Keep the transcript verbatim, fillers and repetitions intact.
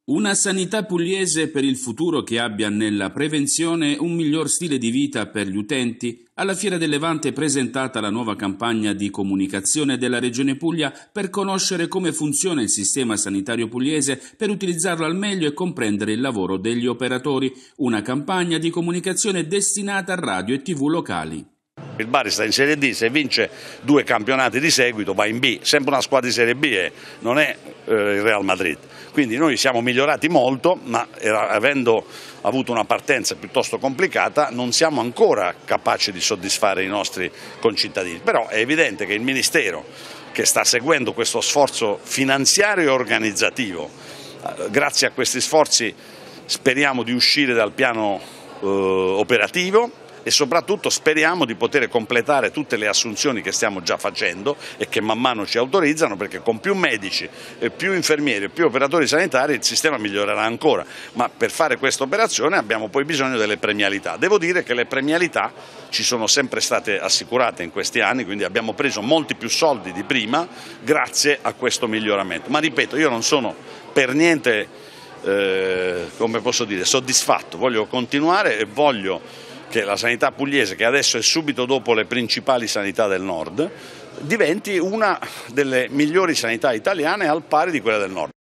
Una sanità pugliese per il futuro che abbia nella prevenzione un miglior stile di vita per gli utenti. Alla Fiera del Levante è presentata la nuova campagna di comunicazione della Regione Puglia per conoscere come funziona il sistema sanitario pugliese, per utilizzarlo al meglio e comprendere il lavoro degli operatori. Una campagna di comunicazione destinata a radio e tivù locali. Il Bari sta in Serie D, se vince due campionati di seguito va in B, sempre una squadra di Serie B, eh, non è eh, il Real Madrid. Quindi noi siamo migliorati molto, ma era, avendo avuto una partenza piuttosto complicata non siamo ancora capaci di soddisfare i nostri concittadini. Però è evidente che il Ministero, che sta seguendo questo sforzo finanziario e organizzativo, eh, grazie a questi sforzi speriamo di uscire dal piano eh, operativo, e soprattutto speriamo di poter completare tutte le assunzioni che stiamo già facendo e che man mano ci autorizzano, perché con più medici, più infermieri e più operatori sanitari il sistema migliorerà ancora, ma per fare questa operazione abbiamo poi bisogno delle premialità. Devo dire che le premialità ci sono sempre state assicurate in questi anni, quindi abbiamo preso molti più soldi di prima grazie a questo miglioramento, ma ripeto, io non sono per niente, eh, come posso dire, soddisfatto, voglio continuare e voglio che la sanità pugliese, che adesso è subito dopo le principali sanità del nord, diventi una delle migliori sanità italiane al pari di quella del nord.